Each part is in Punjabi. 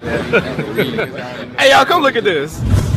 Hey y'all, come look at this.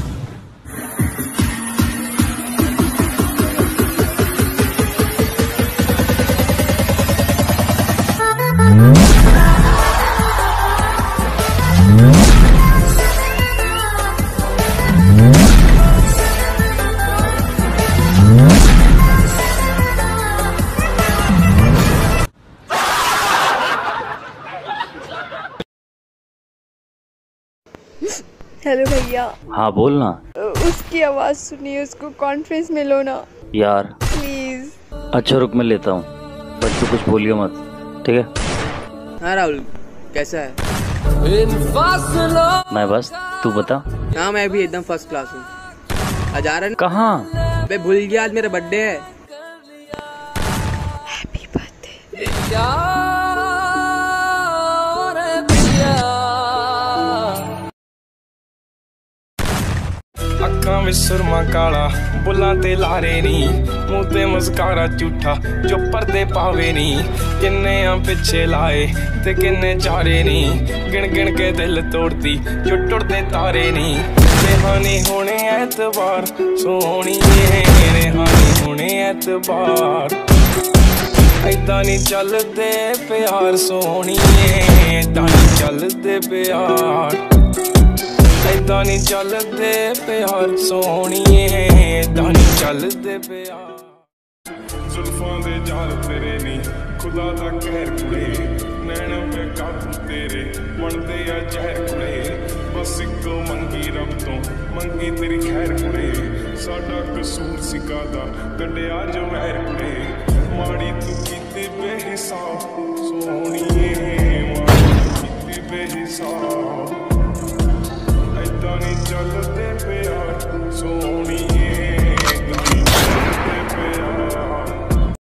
Hello भैया। हाँ बोल ना। उसकी आवाज़ सुनिए, उसको कॉन्फ्रेंस में लो ना यार प्लीज। अच्छा रुक मैं लेता हूँ, बट तू कुछ बोलियो मत, ठीक है? हाँ राहुल, कैसा है? मैं बस, तू बता। हाँ मैं भी एकदम फर्स्ट क्लास हूँ। आज आ रहा है? कहाँ? मैं भूल गया, आज मेरा बर्थडे है। Happy birthday. ਅੱਖਾਂ ਵਿੱਚ ਸੁਰਮਾ ਕਾਲਾ, ਬੁੱਲਾਂ ਤੇ ਲਾਰੇ ਨੀ, ਮੂੰਹ ਤੇ ਮੁਸਕਾਰਾ ਝੂਠਾ ਜੋ ਪਰਦੇ ਪਾਵੇ ਨੀ। ਕਿੰਨੇ ਆ ਪਿੱਛੇ ਲਾਏ ਤੇ ਕਿੰਨੇ ਚਾਰੇ ਨੀ, ਗਿਣ ਗਿਣ ਕੇ ਦਿਲ ਤੋੜਦੀ ਜੋ ਟੁੱਟਦੇ ਤਾਰੇ ਨੀ। ਰਿਹਾਨੀ ਹੋਣੇ ਐਤਵਾਰ ਸੋਹਣੀਏ, ਰਿਹਾਨੀ ਹੋਣੇ ਐਤਵਾਰ। ਏਦਾਂ ਨੀ ਚੱਲਦੇ ਪਿਆਰ ਸੋਹਣੀਏ, ਏਦਾਂ ਨੀ ਚੱਲਦੇ ਪਿਆਰ। ਏਦਾਂ ਨੀ ਚੱਲਦੇ ਪਿਆਰ ਸੋਹਣੀਏ, ਏਦਾਂ ਨੀ ਚੱਲਦੇ ਪਿਆਰ। ਜ਼ੁਲਫਾਂ ਦੇ ਜਾਲ ਤੇਰੇ ਨੀ, ਖੁਦਾ ਦਾ ਕਹਿਰ ਕੁੜੇ, ਨੈਣ ਬੇਕਾਬੂ ਤੇਰੇ ਬਣਦੇ ਆ ਜ਼ਹਿਰ ਕੁੜੇ। ਬਸ ਇੱਕੋ ਮੰਗੀ ਰੱਬ ਤੋਂ, ਮੰਗੀ ਤੇਰੀ ਖੈਰ ਕੁੜੇ। ਸਾਡਾ ਕਸੂਰ ਸੀ ਕਾਹਦਾ, ਕੱਢਿਆ ਜੋ ਮਹਿਰ ਕੁੜੇ। ਮਾੜੀ ਤੂੰ ਕੀਤੀ ਬੇਹਿਸਾਬ ਸੋਹਣੀਏ, ਮਾੜੀ ਤੂੰ ਕੀਤੀ ਬੇਹਿਸਾਬ।